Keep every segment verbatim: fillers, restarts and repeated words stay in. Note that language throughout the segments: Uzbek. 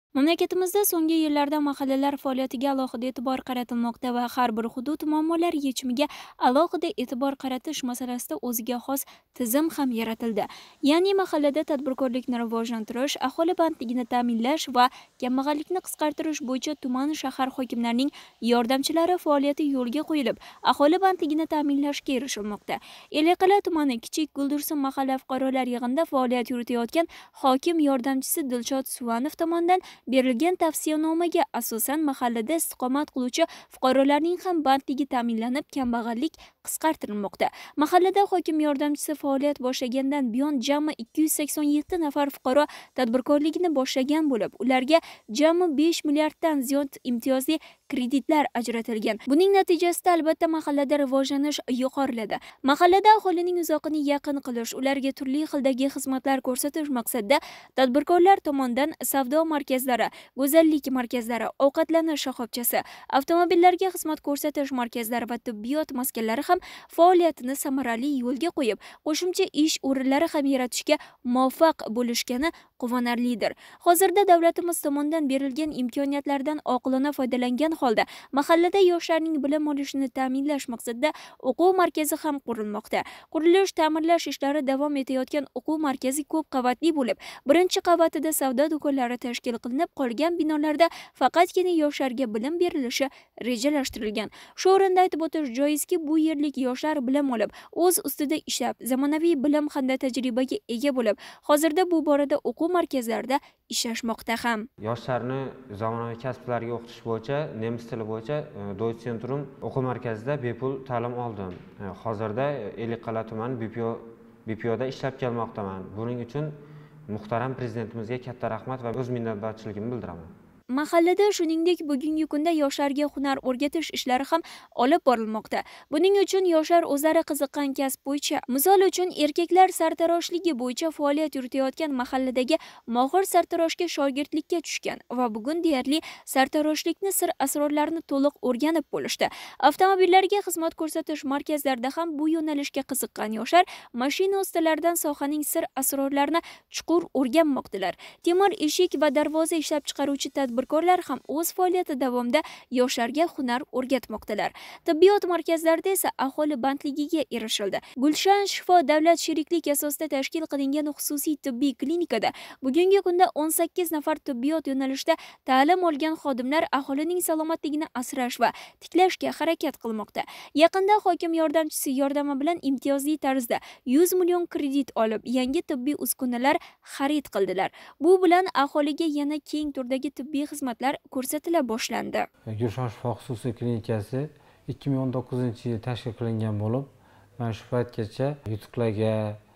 Mamlakatimizda so'nggi yillarda mahallalar faoliyatiga alohida e'tibor qaratilmoqda va har bir hudud muammolari yechimiga alohida e'tibor qaratish masalasida o'ziga xos tizim ham yaratildi. Ya'ni mahallada tadbirkorlikni rivojlantirish, aholi bandligini ta'minlash va kambag'allikni qisqartirish bo'yicha tuman shahar hokimlarining yordamchilari faoliyati yo'lga qo'yilib, aholi bandligini ta'minlashga erishilmoqda. Ellikqal'a tumani Kichik Guldursun mahalla fuqarolar yig'inida faoliyat yuritayotgan hokim yordamchisi Dilshod Suvanov tomonidan berilgan tavsiyanomaga asosan mahallada istiqomat qiluvchi fuqarolarning ham bandligi ta'minlanib, kambag'allik qisqartirilmoqda. Mahallada hokim yordamchisi faoliyat boshlagandan buyon jami ikki yuz sakson yetti nafar fuqaro tadbirkorligini boshlagan bo'lib, ularga jami besh milliarddan ziyod imtiyozli kreditlar ajratilgan. Buning natijasida albatta mahallada rivojlanish yuqoriladi. Mahallada aholining uzoqini yaqin qilish, ularga turli xildagi xizmatlar ko'rsatish maqsadida tadbirkorlar tomonidan savdo markazlari, go'zallik markazlari, ovqatlanish shoxobchasi, avtomobillarga xizmat ko'rsatish markazlari va tibbiyot maskanlari ham faoliyatini samarali yo'lga qo'yib, qo'shimcha ish o'rinlari ham yaratishga muvaffaq bo'lishgani quvonarlidir. Hozirda davlatimiz tomonidan berilgan imkoniyatlardan oqilona foydalangan holda mahallada yoshlarning bilim olishini ta'minlash maqsadida o'quv markazi ham qurilmoqda. Qurilish, ta'mirlash ishlari davom etayotgan o'quv markazi ko'p qavatli bo'lib, birinchi qavatida savdo do'konlari tashkil qilinib, qolgan binolarda faqatgina yoshlarga bilim berilishi rejalashtirilgan. Shu o'rinda aytib o'tish joizki, bu yerlik yoshlar bilim olib, o'z ustida ishlab, zamonaviy bilim hamda tajribaga ega bo'lib, hozirda bu borada o'quv markazlarida ishlashmoqda ham. Yoshlarni zamonaviy kasblarga o'qitish bo'yicha, nemis tili bo'yicha Deutsche Zentrum o'quv markazida bepul ta'lim oldim. Hozirda Ellikqal'a tumani B P O B P O'da ishlab kelmoqdaman. Buning uchun muhtaram prezidentimizga katta rahmat va o'z minnatdorchiligimni bildiraman. Mahallada shuningdek bugungi kunda yoshlarga hunar o'rgatish ishlari ham olib borilmoqda. Buning uchun yoshlar o'zlari qiziqqan kasb bo'yicha, misol uchun erkaklar sartaroshligi bo'yicha faoliyat yuritayotgan mahalladagi mohir sartaroshga shogirdlikka tushgan va bugun deyarli sartaroshlikni sir asrorlarini to'liq o'rganib bo'lishdi. Avtomobillarga xizmat ko'rsatish markazlarida ham bu yo'nalishga qiziqqan yoshlar mashina ustalaridan sohaning sir asrorlarini chuqur o'rganmoqdalar. Temir eshik va darvoza ishlab chiqaruvchi tadbirkorlar ham o'z faoliyati davomida yoshlarga hunar o'rgatmoqdalar. Tibbiyot markazlarida esa aholi bandligiga erishildi. Gulshan Shifo davlat sheriklik asosida tashkil qilingan xususiy tibbiy klinikada bugungi kunda o'n sakkiz nafar tibbiyot yo'nalishida ta'lim olgan xodimlar aholining salomatligini asrash va tiklashga harakat qilmoqda. Yaqinda hokim yordamchisi yordami bilan imtiyozli tarzda yuz million kredit olib, yangi tibbiy uskunalar xarid qildilar. Bu bilan aholiga yana keng turdagi tibbiy xizmatlar ko'rsatila boshlandi. Gulshan Shifo xususiy klinikasi ikki ming o'n to'qqizinchi yil tashkil qilingan bo'lib, mana shu paytgacha yutuqlarga,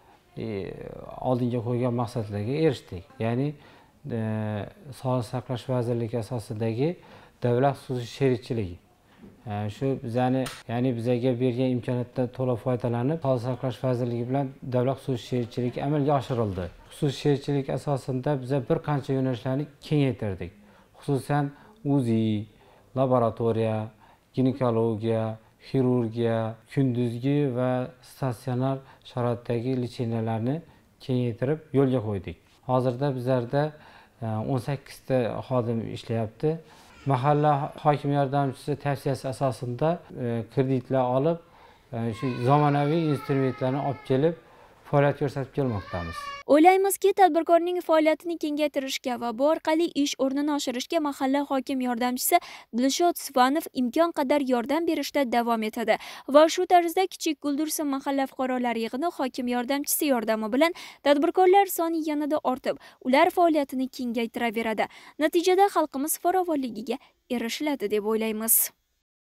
oldinga qo'ygan maqsadlarga erishdik. Ya'ni Sog'liqni saqlash vazirligi asosidagi davlat xususiy sherikchiligi. Shu bizani, ya'ni bizga bergan imkoniyatdan to'liq foydalanib, Sog'liqni saqlash vazirligi bilan davlat xususiy sherikchiligi amalga oshirildi. Xususiy sherikchilik asosida biz bir qancha yo'nalishlarni kengaytirdik. Xususan U Z I, laboratoriya, ginekologiya, xirurgiya, kunduzgi va statsionar sharoitdagi lecheniyalarni kengaytirib yo'lga qo'ydik. Hozirda bizlarda o'n sakkizta xodim ishlayapti. Mahalla hokim yordamchisi tavsiyasi asosida kreditlar olib, shu zamonaviy instrumentlarni olib kelib faoliyat ko'rsatib kelmoqdamiz. O'ylaymizki, tadbirkorning faoliyatini kengaytirishga va bu orqali ish o'rnini oshirishga mahalla hokim yordamchisi Dilshod Suvanov imkon qadar yordam berishda davom etadi va shu tarzda Kichik Guldursun mahalla fuqarolar yig'ini hokim yordamchisi yordami bilan tadbirkorlar soni yanada ortib, ular faoliyatini kengaytiraveradi. Natijada xalqimiz farovonligiga erishiladi deb o'ylaymiz.